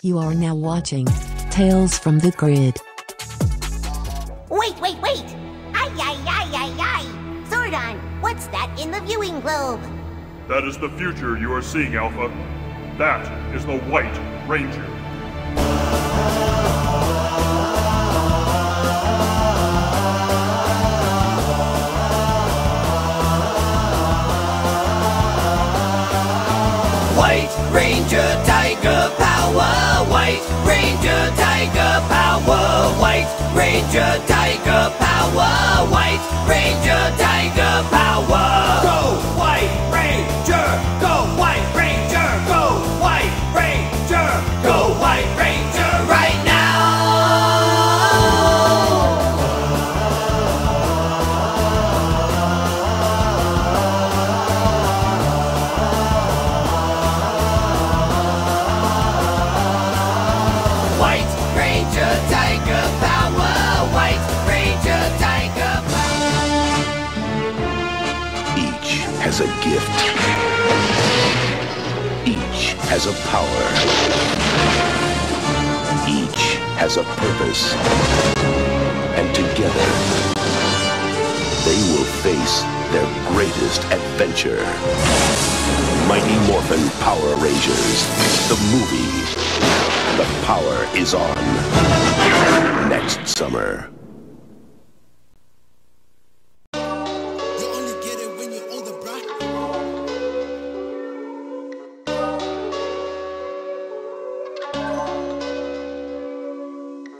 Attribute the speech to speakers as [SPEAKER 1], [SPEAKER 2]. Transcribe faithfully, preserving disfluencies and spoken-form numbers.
[SPEAKER 1] You are now watching Tales from the Grid.
[SPEAKER 2] Wait, wait, wait! Ay, ay, ay, ay, ay! Zordon, what's that in the viewing globe?
[SPEAKER 3] That is the future you are seeing, Alpha. That is the White Ranger.
[SPEAKER 4] White Ranger Tiger Power, White Ranger Tiger Power, White Ranger Tiger Power, White Ranger Tiger Power. Go White Ranger, go White Ranger, go White Ranger, go White Ranger right now. Tiger Power, White Ranger Tiger Power.
[SPEAKER 5] Each has a gift. Each has a power. Each has a purpose. And together, they will face their greatest adventure. Mighty Morphin Power Rangers, the movie. The power is on. Next summer.